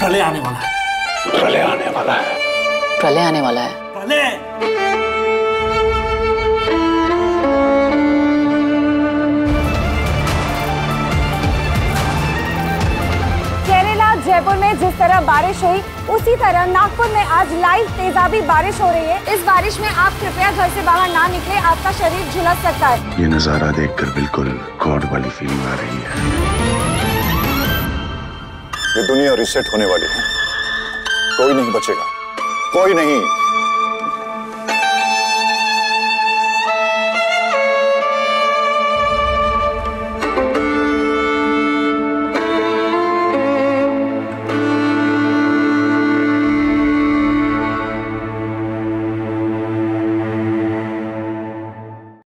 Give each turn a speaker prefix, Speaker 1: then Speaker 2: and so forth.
Speaker 1: प्रलय आने वाला है।
Speaker 2: प्रलय आने वाला है।
Speaker 3: प्रलय आने वाला है।
Speaker 1: प्रलय।
Speaker 4: जयपुर में जिस तरह बारिश हुई उसी तरह नागपुर में आज लाइव तेजाबी बारिश हो रही है। इस बारिश में आप कृपया घर से बाहर ना निकले, आपका शरीर झुलस सकता है।
Speaker 2: ये नजारा देखकर बिल्कुल गॉड वाली फीलिंग आ रही है।
Speaker 5: ये दुनिया रिसेट होने वाली है, कोई नहीं बचेगा, कोई नहीं।